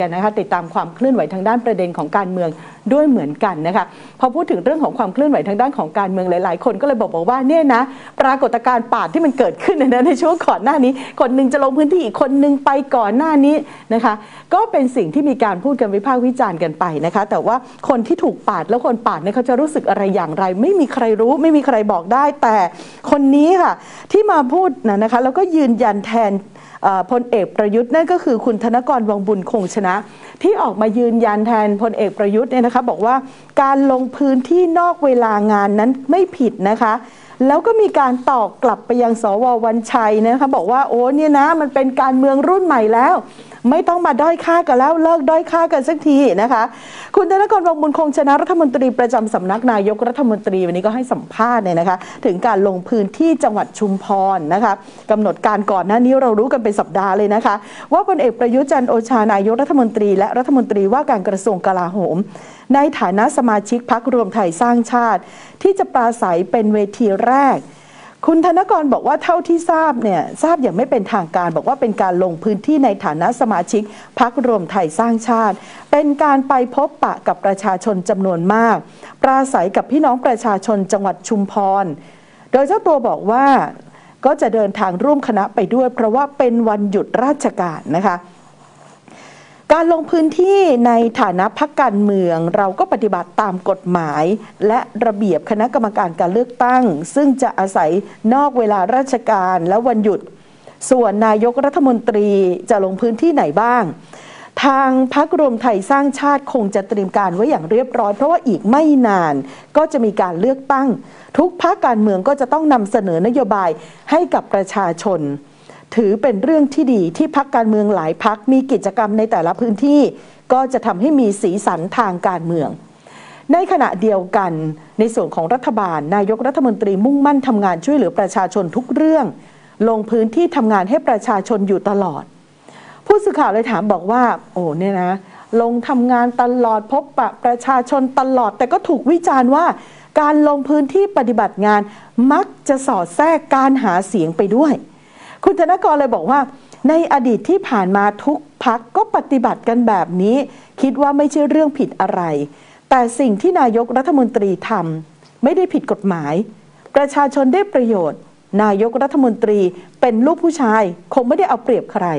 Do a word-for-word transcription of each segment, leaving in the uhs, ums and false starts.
นะคะติดตามความเคลื่อนไหวทางด้านประเด็นของการเมืองด้วยเหมือนกันนะคะพอพูดถึงเรื่องของความเคลื่อนไหวทางด้านของการเมืองหลายๆคนก็เลยบอกบอกว่าเนี่ยนะปรากฏการณ์ปาดที่มันเกิดขึ้นในช่วงก่อนหน้านี้คนนึงจะลงพื้นที่อีกคนนึงไปก่อนหน้านี้นะคะก็เป็นสิ่งที่มีการพูดกันวิพากษ์วิจารณ์กันไปนะคะแต่ว่าคนที่ถูกปาดแล้วคนปาดเนี่ยเขาจะรู้สึกอะไรอย่างไรไม่มีใครรู้ไม่มีใครบอกได้แต่คนนี้ค่ะที่มาพูดนะนะคะแล้วก็ยืนยันแทนพลเอกประยุทธ์นั่นก็คือคุณธนกร วังบุญคงชนะที่ออกมายืนยันแทนพลเอกประยุทธ์เนี่ยนะคะบอกว่าการลงพื้นที่นอกเวลางานนั้นไม่ผิดนะคะแล้วก็มีการตอบกลับไปยังสว.วันชัยนะคะบอกว่าโอ้เนี่ยนะมันเป็นการเมืองรุ่นใหม่แล้วไม่ต้องมาด้อยค่ากันแล้วเลิกด้อยค่ากันสักทีนะคะคุณธนกร วังบุญคงชนะรัฐมนตรีประจำสำนักนายกรัฐมนตรีวันนี้ก็ให้สัมภาษณ์เนี่ยนะคะถึงการลงพื้นที่จังหวัดชุมพรนะคะกำหนดการก่อนหน้านี้เรารู้กันเป็นสัปดาห์เลยนะคะว่าพลเอกประยุทธ์จันทร์โอชานายกรัฐมนตรีและรัฐมนตรีว่าการกระทรวงกลาโหมในฐานะสมาชิกพรรครวมไทยสร้างชาติที่จะปราศัยเป็นเวทีแรกคุณธนกรบอกว่าเท่าที่ทราบเนี่ยทราบอย่างไม่เป็นทางการบอกว่าเป็นการลงพื้นที่ในฐานะสมาชิกพรรครวมไทยสร้างชาติเป็นการไปพบปะกับประชาชนจำนวนมากปราศัยกับพี่น้องประชาชนจังหวัดชุมพรโดยเจ้าตัวบอกว่าก็จะเดินทางร่วมคณะไปด้วยเพราะว่าเป็นวันหยุดราชการนะคะการลงพื้นที่ในฐานะพรรคการเมืองเราก็ปฏิบัติตามกฎหมายและระเบียบคณะกรรมการการเลือกตั้งซึ่งจะอาศัยนอกเวลาราชการและวันหยุดส่วนนายกรัฐมนตรีจะลงพื้นที่ไหนบ้างทางพรรครวมไทยสร้างชาติคงจะเตรียมการไว้อย่างเรียบร้อยเพราะว่าอีกไม่นานก็จะมีการเลือกตั้งทุกพรรคการเมืองก็จะต้องนำเสนอนโยบายให้กับประชาชนถือเป็นเรื่องที่ดีที่พรรคการเมืองหลายพรรคมีกิจกรรมในแต่ละพื้นที่ก็จะทำให้มีสีสันทางการเมืองในขณะเดียวกันในส่วนของรัฐบาลนายกรัฐมนตรีมุ่งมั่นทำงานช่วยเหลือประชาชนทุกเรื่องลงพื้นที่ทำงานให้ประชาชนอยู่ตลอดผู้สื่อข่าวเลยถามบอกว่าโอ้เนี่ยนะลงทำงานตลอดพบปะประชาชนตลอดแต่ก็ถูกวิจารณ์ว่าการลงพื้นที่ปฏิบัติงานมักจะสอดแทรกการหาเสียงไปด้วยคุณธนกรเลยบอกว่าในอดีตที่ผ่านมาทุกพรรคก็ปฏิบัติกันแบบนี้คิดว่าไม่ใช่เรื่องผิดอะไรแต่สิ่งที่นายกรัฐมนตรีทำไม่ได้ผิดกฎหมายประชาชนได้ประโยชน์นายกรัฐมนตรีเป็นลูกผู้ชายคงไม่ได้เอาเปรียบใคร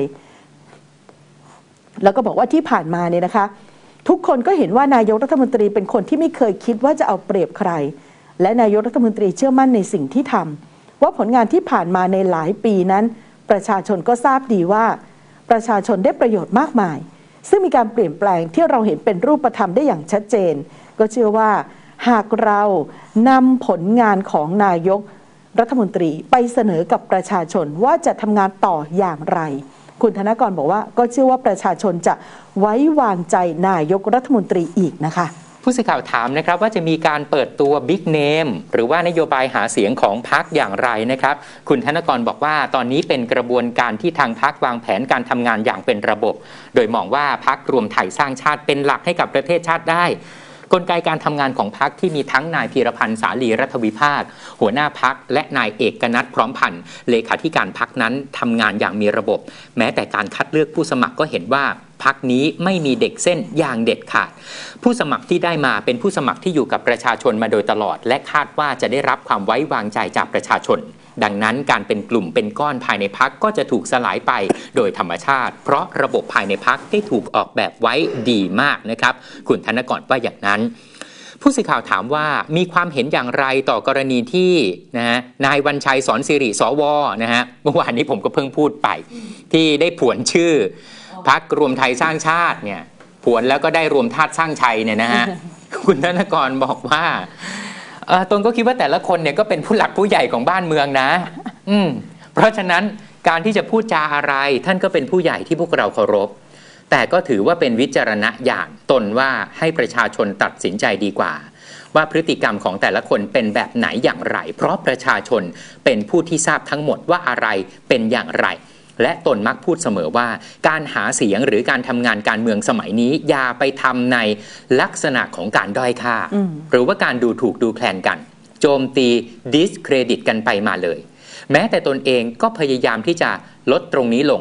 แล้วก็บอกว่าที่ผ่านมาเนี่ยนะคะทุกคนก็เห็นว่านายกรัฐมนตรีเป็นคนที่ไม่เคยคิดว่าจะเอาเปรียบใครและนายกรัฐมนตรีเชื่อมั่นในสิ่งที่ทำว่าผลงานที่ผ่านมาในหลายปีนั้นประชาชนก็ทราบดีว่าประชาชนได้ประโยชน์มากมายซึ่งมีการเปลี่ยนแปลงที่เราเห็นเป็นรูปธรรมได้อย่างชัดเจนก็เชื่อว่าหากเรานำผลงานของนายกรัฐมนตรีไปเสนอกับประชาชนว่าจะทำงานต่ออย่างไรคุณธนกรบอกว่าก็เชื่อว่าประชาชนจะไว้วางใจนายกรัฐมนตรีอีกนะคะผู้สื่อข่าวถามนะครับว่าจะมีการเปิดตัวบิ๊กเนมหรือว่านโยบายหาเสียงของพรรคอย่างไรนะครับคุณธนกรบอกว่าตอนนี้เป็นกระบวนการที่ทางพรรควางแผนการทำงานอย่างเป็นระบบโดยมองว่าพรรครวมไทยสร้างชาติเป็นหลักให้กับประเทศชาติได้กลไกการทำงานของพรรคที่มีทั้งนายพีรพันธ์สาลีรัฐวิภาคหัวหน้าพรรคและนายเอกนัทพร้อมพันธ์เลขาธิการพรรคนั้นทำงานอย่างมีระบบแม้แต่การคัดเลือกผู้สมัครก็เห็นว่าพรรคนี้ไม่มีเด็กเส้นอย่างเด็ดขาดผู้สมัครที่ได้มาเป็นผู้สมัครที่อยู่กับประชาชนมาโดยตลอดและคาดว่าจะได้รับความไว้วางใจจากประชาชนดังนั้นการเป็นกลุ่มเป็นก้อนภายในพรรคก็จะถูกสลายไปโดยธรรมชาติเพราะระบบภายในพรรคได้ถูกออกแบบไว้ดีมากนะครับคุณธนกรว่าอย่างนั้นผู้สื่อข่าวถามว่ามีความเห็นอย่างไรต่อกรณีที่นะฮะนายวันชัยสอนสิริสวนะฮะเมื่อวานนี้ผมก็เพิ่งพูดไปที่ได้ผวนชื่อพรรครวมไทยสร้างชาติเนี่ยผวนแล้วก็ได้รวมธาตุสร้างชัยเนี่ยนะฮะ คุณธนกรบอกว่าตนก็คิดว่าแต่ละคนเนี่ยก็เป็นผู้หลักผู้ใหญ่ของบ้านเมืองนะอืมเพราะฉะนั้นการที่จะพูดจาอะไรท่านก็เป็นผู้ใหญ่ที่พวกเราเคารพแต่ก็ถือว่าเป็นวิจารณญาณตนว่าให้ประชาชนตัดสินใจดีกว่าว่าพฤติกรรมของแต่ละคนเป็นแบบไหนอย่างไรเพราะประชาชนเป็นผู้ที่ทราบทั้งหมดว่าอะไรเป็นอย่างไรและตนมักพูดเสมอว่าการหาเสียงหรือการทำงานการเมืองสมัยนี้อย่าไปทำในลักษณะของการด้อยค่าหรือว่าการดูถูกดูแคลนกันโจมตีดิสเครดิตกันไปมาเลยแม้แต่ตนเองก็พยายามที่จะลดตรงนี้ลง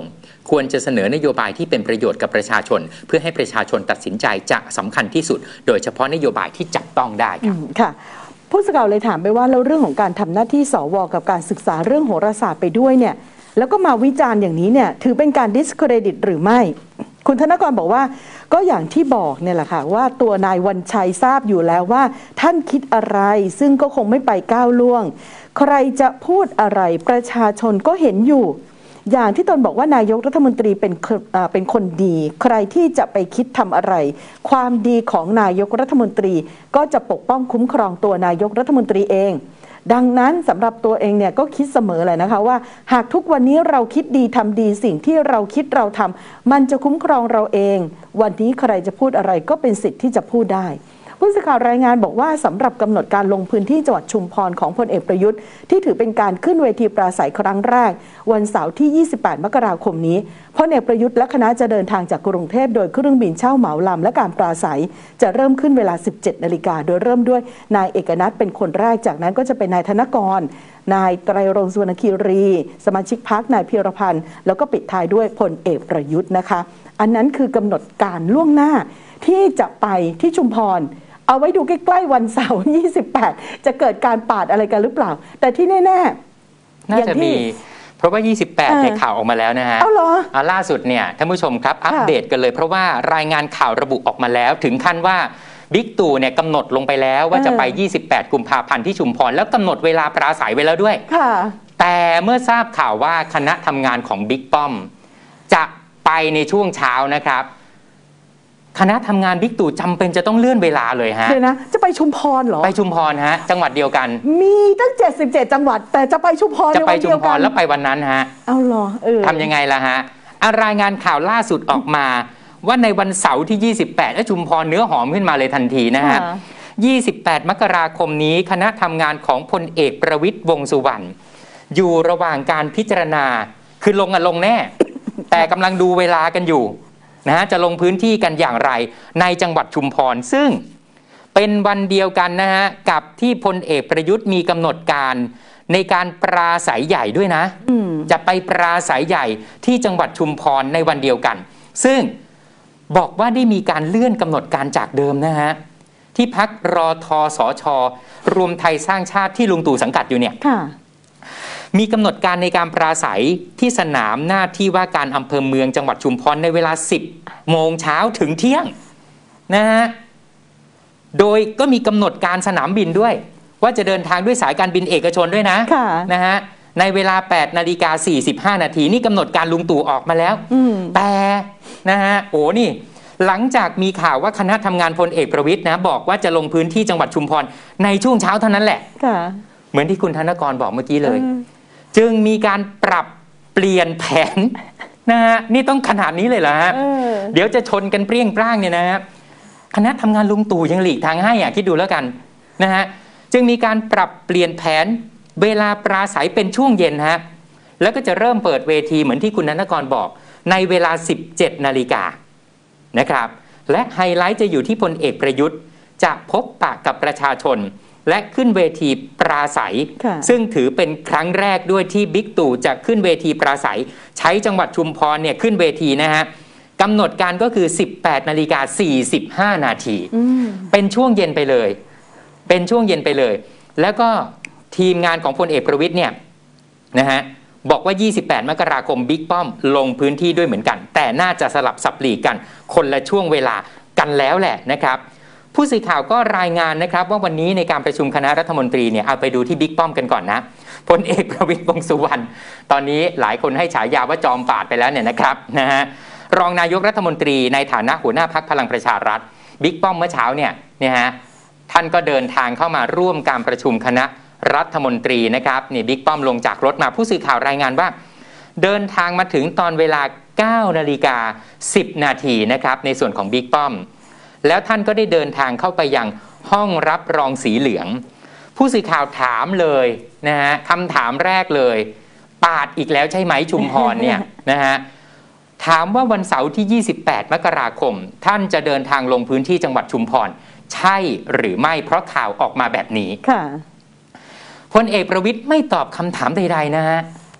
ควรจะเสนอนโยบายที่เป็นประโยชน์กับประชาชนเพื่อให้ประชาชนตัดสินใจจะสำคัญที่สุดโดยเฉพาะนโยบายที่จับต้องได้ครับค่ะผู้สื่อข่าวเลยถามไปว่าแล้วเรื่องของการทำหน้าที่สวกับการศึกษาเรื่องโหราศาสตร์ไปด้วยเนี่ยแล้วก็มาวิจารณ์อย่างนี้เนี่ยถือเป็นการ discredit หรือไม่คุณธนกรบอกว่าก็อย่างที่บอกเนี่ยแหละค่ะว่าตัวนายวันชัยทราบอยู่แล้วว่าท่านคิดอะไรซึ่งก็คงไม่ไปก้าวล่วงใครจะพูดอะไรประชาชนก็เห็นอยู่อย่างที่ตนบอกว่านายกรัฐมนตรีเป็นเป็นคนดีใครที่จะไปคิดทำอะไรความดีของนายกรัฐมนตรีก็จะปกป้องคุ้มครองตัวนายกรัฐมนตรีเองดังนั้นสำหรับตัวเองเนี่ยก็คิดเสมอเลยนะคะว่าหากทุกวันนี้เราคิดดีทำดีสิ่งที่เราคิดเราทำมันจะคุ้มครองเราเองวันนี้ใครจะพูดอะไรก็เป็นสิทธิ์ที่จะพูดได้ผู้สื่อข่าวรายงานบอกว่าสำหรับกำหนดการลงพื้นที่จังหวัดชุมพรของพลเอกประยุทธ์ที่ถือเป็นการขึ้นเวทีปราศัยครั้งแรกวันเสาร์ที่ยี่สิบแปดมกราคมนี้พลเอกประยุทธ์และคณะจะเดินทางจากกรุงเทพโดยเครื่องบินเช่าเหมาลำและการปราศัยจะเริ่มขึ้นเวลา สิบเจ็ดนาฬิกาโดยเริ่มด้วยนายเอกนัทเป็นคนแรกจากนั้นก็จะเป็นนายธนกรนายไตรรงค์ สุวรรณคีรีสมาชิกพรรคนายพีรพันธ์แล้วก็ปิดท้ายด้วยพลเอกประยุทธ์นะคะอันนั้นคือกำหนดการล่วงหน้าที่จะไปที่ชุมพรเอาไว้ดูใกล้ๆวันเสาร์ยี่สิบแปดจะเกิดการปาดอะไรกันหรือเปล่าแต่ที่แน่ๆน่าจะมีเพราะว่ายี่สิบแปดเนี่ยข่าวออกมาแล้วนะฮะเอาเหรอล่าสุดเนี่ยท่านผู้ชมครับอัปเดตกันเลยเพราะว่ารายงานข่าวระบุออกมาแล้วถึงขั้นว่าบิ๊กตู่เนี่ยกำหนดลงไปแล้วว่าจะไปยี่สิบแปดกุมภาพันธ์ที่ชุมพรแล้วกำหนดเวลาปราศัยไว้แล้วด้วยแต่เมื่อทราบข่าวว่าคณะทำงานของบิ๊กป้อมจะไปในช่วงเช้านะครับคณะทำงานบิ๊กตู่จำเป็นจะต้องเลื่อนเวลาเลยฮะเดี๋ยวนะจะไปชุมพรเหรอไปชุมพรฮะจังหวัดเดียวกันมีตั้งเจ็ดสิบเจ็ดจังหวัดแต่จะไปชุมพรจะไปชุมพรแล้วไปวันนั้นฮะเอาเหรอเออทำยังไงล่ะฮะรายงานข่าวล่าสุดออกมาว่าในวันเสาร์ที่ยี่สิบแปดและชุมพรเนื้อหอมขึ้นมาเลยทันทีนะฮะยี่สิบแปดมกราคมนี้คณะทำงานของพลเอกประวิตรวงษ์สุวรรณอยู่ระหว่างการพิจารณาคือลงอะลงแน่ แต่กำลังดูเวลากันอยู่นะฮะจะลงพื้นที่กันอย่างไรในจังหวัดชุมพรซึ่งเป็นวันเดียวกันนะฮะกับที่พลเอกประยุทธ์มีกำหนดการในการปราศัยใหญ่ด้วยนะจะไปปราศัยใหญ่ที่จังหวัดชุมพรในวันเดียวกันซึ่งบอกว่าได้มีการเลื่อนกำหนดการจากเดิมนะฮะที่พรรครทสช.รวมไทยสร้างชาติที่ลุงตู่สังกัดอยู่เนี่ยมีกำหนดการในการปราศัยที่สนามหน้าที่ว่าการอำเภอเมืองจังหวัดชุมพรในเวลาสิบโมงเช้าถึงเที่ยงนะฮะโดยก็มีกำหนดการสนามบินด้วยว่าจะเดินทางด้วยสายการบินเอกชนด้วยนะนะฮะในเวลาแปดนาฬิกาสี่สิบห้านาทีนี่กำหนดการลุงตู่ออกมาแล้วแต่นะฮะโอ้นี่หลังจากมีข่าวว่าคณะทำงานพลเอกประวิตรนะบอกว่าจะลงพื้นที่จังหวัดชุมพรในช่วงเช้าเท่านั้นแหละเหมือนที่คุณธนกรบอกเมื่อกี้เลยจึงมีการปรับเปลี่ยนแผนนะฮะนี่ต้องขนาดนี้เลยเหรอฮะเดี๋ยวจะชนกันเปรี้ยงปร้างเนี่ยนะฮะคณะทำงานลุงตู่ยังหลีกทางให้อ่ะคิดดูแล้วกันนะฮะจึงมีการปรับเปลี่ยนแผนเวลาปราศัยเป็นช่วงเย็นฮะแล้วก็จะเริ่มเปิดเวทีเหมือนที่คุณธนกรบอกในเวลาสิบเจ็ดนาฬิกานะครับและไฮไลท์จะอยู่ที่พลเอกประยุทธ์จะพบปะกับประชาชนและขึ้นเวทีปราศัยซึ่งถือเป็นครั้งแรกด้วยที่บิ๊กตู่จะขึ้นเวทีปราศัยใช้จังหวัดชุมพรเนี่ยขึ้นเวทีนะฮะกำหนดการก็คือ สิบแปดนาฬิกาสี่สิบห้านาทีเป็นช่วงเย็นไปเลยเป็นช่วงเย็นไปเลยแล้วก็ทีมงานของพลเอกประวิตรเนี่ยนะฮะบอกว่ายี่สิบแปดมกราคมบิ๊กป้อมลงพื้นที่ด้วยเหมือนกันแต่น่าจะสลับสับหลีกกันคนละช่วงเวลากันแล้วแหละนะครับผู้สื่อข่าวก็รายงานนะครับว่าวันนี้ในการประชุมคณะรัฐมนตรีเนี่ยเอาไปดูที่บิ๊กป้อมกันก่อนนะพลเอกประวิตรวงษ์สุวรรณตอนนี้หลายคนให้ฉายาว่าจอมปราดไปแล้วเนี่ยนะครับนะฮะรองนายกรัฐมนตรีในฐานะหัวหน้าพรรคพลังประชารัฐบิ๊กป้อมเมื่อเช้าเนี่ยเนี่ยฮะท่านก็เดินทางเข้ามาร่วมการประชุมคณะรัฐมนตรีนะครับนี่บิ๊กป้อมลงจากรถมาผู้สื่อข่าวรายงานว่าเดินทางมาถึงตอนเวลา เก้านาฬิกาสิบนาทีนะครับในส่วนของบิ๊กป้อมแล้วท่านก็ได้เดินทางเข้าไปยังห้องรับรองสีเหลืองผู้สื่อข่าวถามเลยนะฮะคำถามแรกเลยปาดอีกแล้วใช่ไหมชุมพรเนี่ยนะฮะถามว่าวันเสาร์ที่ยี่สิบแปดมกราคมท่านจะเดินทางลงพื้นที่จังหวัดชุมพรใช่หรือไม่เพราะข่าวออกมาแบบนี้พลเอกประวิตรไม่ตอบคำถามใดๆนะฮะ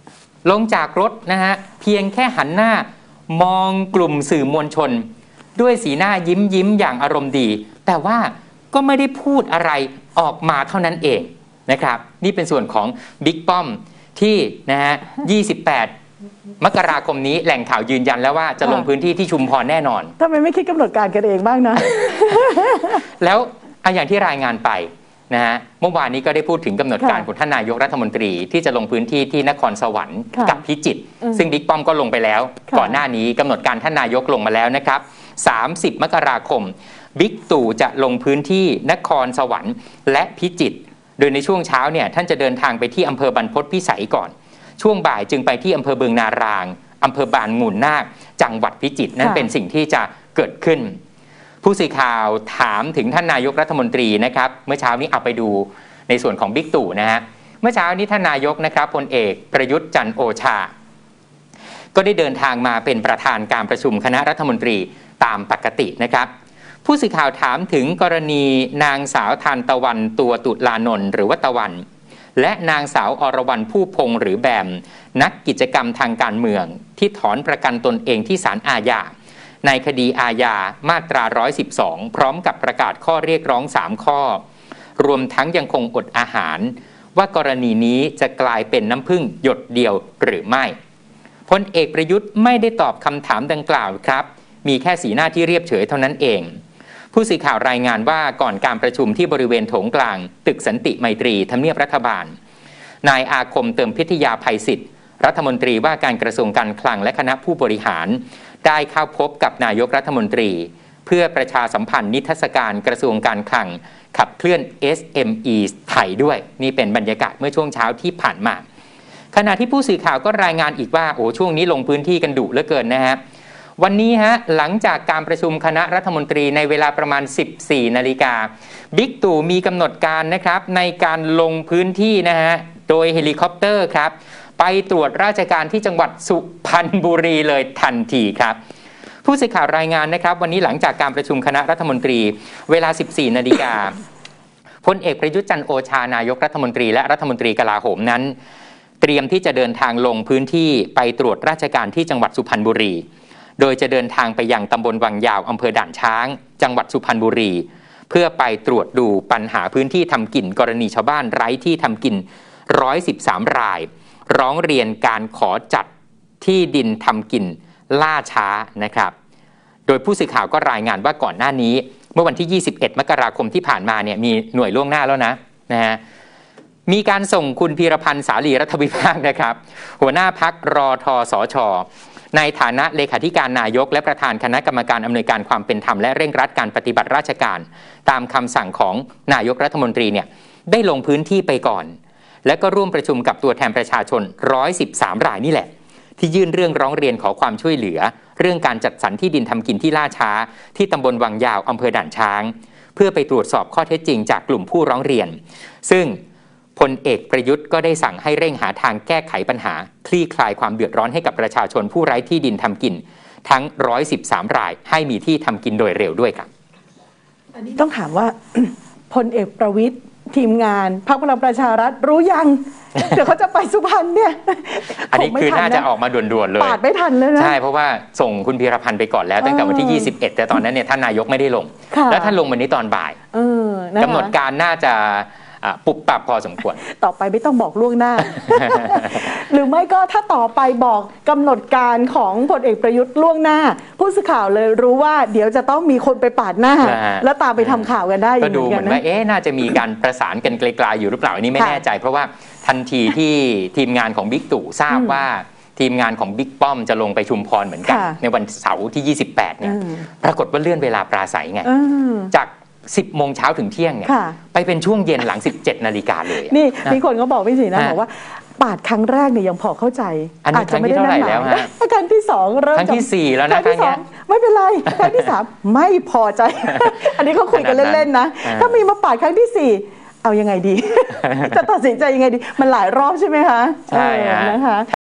ลงจากรถนะฮะเพียงแค่หันหน้ามองกลุ่มสื่อมวลชนด้วยสีหน้ายิ้มยิ้มอย่างอารมณ์ดีแต่ว่าก็ไม่ได้พูดอะไรออกมาเท่านั้นเองนะครับนี่เป็นส่วนของบิ๊กป้อมที่นะฮะยี่สิบแปดมกราคมนี้แหล่งข่าวยืนยันแล้วว่าจะลงพื้นที่ที่ชุมพรแน่นอนทำไมไม่คิดกำหนดการกันเองบ้างนะแล้วอย่างที่รายงานไปนะฮะเมื่อวานนี้ก็ได้พูดถึงกำหนดการของท่านนายกรัฐมนตรีที่จะลงพื้นที่ที่นครสวรรค์กับพิจิตรซึ่งบิ๊กป้อมก็ลงไปแล้วก่อนหน้านี้กำหนดการท่านนายกลงมาแล้วนะครับสามสิบมกราคมบิ๊กตู่จะลงพื้นที่นครสวรรค์และพิจิตรโดยในช่วงเช้าเนี่ยท่านจะเดินทางไปที่อำเภอบรรพตพิสัยก่อนช่วงบ่ายจึงไปที่อำเภอเบืองนารางอำเภอบานงูนนาคจังหวัดพิจิตรนั่นเป็นสิ่งที่จะเกิดขึ้นผู้สื่อข่าวถามถึงท่านนายกรัฐมนตรีนะครับเมื่อเช้านี้เอาไปดูในส่วนของบิ๊กตู่นะฮะเมื่อเช้านี้ท่านนายกนะครับพลเอกประยุทธ์จันทร์โอชาก็ได้เดินทางมาเป็นประธานการประชุมคณะรัฐมนตรีตามปกตินะครับผู้สื่อข่าวถามถึงกรณีนางสาวทานตะวันตัวตุลานนท์หรือว่าตะวันและนางสาวอรวรรณผู้พงษ์หรือแบมนักกิจกรรมทางการเมืองที่ถอนประกันตนเองที่ศาลอาญาในคดีอาญามาตราหนึ่งร้อยสิบสองพร้อมกับประกาศข้อเรียกร้องสามข้อรวมทั้งยังคงอดอาหารว่ากรณีนี้จะกลายเป็นน้ำผึ้งหยดเดียวหรือไม่พลเอกประยุทธ์ไม่ได้ตอบคำถามดังกล่าวครับมีแค่สีหน้าที่เรียบเฉยเท่านั้นเองผู้สื่อข่าวรายงานว่าก่อนการประชุมที่บริเวณโถงกลางตึกสันติไมตรีทำเนียบรัฐบาลนายอาคมเติมพิทยาภัยศิษย์รัฐมนตรีว่าการกระทรวงการคลังและคณะผู้บริหารได้เข้าพบกับนายกรัฐมนตรีเพื่อประชาสัมพันธ์นิทรรศการกระทรวงการคลังขับเคลื่อน เอส เอ็ม อี ไทยด้วยนี่เป็นบรรยากาศเมื่อช่วงเช้าที่ผ่านมาขณะที่ผู้สื่อข่าวก็รายงานอีกว่าโอ้ช่วงนี้ลงพื้นที่กันดุเหลือเกินนะฮะวันนี้ฮะหลังจากการประชุมคณะรัฐมนตรีในเวลาประมาณ สิบสี่นาฬิกาบิ๊กตู่มีกำหนดการนะครับในการลงพื้นที่นะฮะโดยเฮลิคอปเตอร์ครับไปตรวจราชการที่จังหวัดสุพรรณบุรีเลยทันทีครับผู้สื่อข่าวรายงานนะครับวันนี้หลังจากการประชุมคณะรัฐมนตรีเวลา สิบสี่นาฬิกาพลเอกประยุทธ์จันทร์โอชานายกรัฐมนตรีและรัฐมนตรีกลาโหมนั้นเตรียมที่จะเดินทางลงพื้นที่ไปตรวจราชการที่จังหวัดสุพรรณบุรีโดยจะเดินทางไปยังตำบลวังยาวอำเภอด่านช้างจังหวัดสุพรรณบุรีเพื่อไปตรวจดูปัญหาพื้นที่ทำกินกรณีชาวบ้านไร้ที่ทำกินหนึ่งร้อยสิบสามรายร้องเรียนการขอจัดที่ดินทำกินล่าช้านะครับโดยผู้สื่อข่าวก็รายงานว่าก่อนหน้านี้เมื่อวันที่ยี่สิบเอ็ดมกราคมที่ผ่านมาเนี่ยมีหน่วยล่วงหน้าแล้วนะนะฮะมีการส่งคุณพีรพันธ์สาลีรัฐวิภาคนะครับหัวหน้าพรรครทสช.ในฐานะเลขาธิการนายกและประธานคณะกรรมการอำนวยการความเป็นธรรมและเร่งรัดการปฏิบัติราชการตามคำสั่งของนายกรัฐมนตรีเนี่ยได้ลงพื้นที่ไปก่อนและก็ร่วมประชุมกับตัวแทนประชาชนหนึ่งร้อยสิบสามรายนี่แหละที่ยื่นเรื่องร้องเรียนขอความช่วยเหลือเรื่องการจัดสรรที่ดินทำกินที่ล่าช้าที่ตำบลวังยาวอำเภอด่านช้างเพื่อไปตรวจสอบข้อเท็จจริงจากกลุ่มผู้ร้องเรียนซึ่งพลเอกประยุทธ์ก็ได้สั่งให้เร่งหาทางแก้ไขปัญหาคลี่คลายความเดือดร้อนให้กับประชาชนผู้ไร้ที่ดินทำกินทั้งหนึ่งร้อยสิบสามรายให้มีที่ทำกินโดยเร็วด้วยครับอันนี้ต้องถามว่า พลเอกประวิตรทีมงานพรรคพลังประชารัฐรู้ยัง เดี๋ยวเขาจะไปสุพรรณเนี่ยอันนี้คือน่าจะออกมาด่วนๆเลยปาดไม่ทันเลยนะใช่เพราะว่าส่งคุณพีรพันธ์ไปก่อนแล้วตั้งแต่วันที่ยี่สิบเอ็ดแต่ตอนนั้นเนี่ยท่านนายกไม่ได้ลงแล้วท่านลงวันนี้ตอนบ่ายกำหนดการน่าจะปุบปับพอสมควรต่อไปไม่ต้องบอกล่วงหน้า หรือไม่ก็ถ้าต่อไปบอกกำหนดการของพลเอกประยุทธ์ล่วงหน้าผู้สื่อข่าวเลยรู้ว่าเดี๋ยวจะต้องมีคนไปปาดหน้าแล้วตามไปทำข่าวกันได้ก็ดูเหมือนว่าเอ๊ะน่าจะมีการประสานกันไกลๆอยู่หรือเปล่าอันนี้ไม่แน่ใจเพราะว่าทันทีที่ทีมงานของบิ๊กตู่ทราบว่าทีมงานของบิ๊กป้อมจะลงไปชุมพรเหมือนกันในวันเสาร์ที่ยี่สิบแปดเนี่ยปรากฏว่าเลื่อนเวลาปราศัยไงจากสิบโมงเช้าถึงเที่ยงเนี่ยไปเป็นช่วงเย็นหลังสิบเจ็ดนาฬิกาเลยนี่มีคนก็บอกพี่สีนะบอกว่าปาดครั้งแรกเนี่ยยังพอเข้าใจอาจจะไม่ได้เท่าไหร่แล้วฮะครั้งที่สองเริ่มครั้งที่สี่แล้วนะครั้งนี้ไม่เป็นไรครั้งที่สามไม่พอใจอันนี้เขาคุยกันเล่นๆนะถ้ามีมาปาดครั้งที่สี่เอายังไงดีจะตัดสินใจยังไงดีมันหลายรอบใช่ไหมคะใช่นะคะ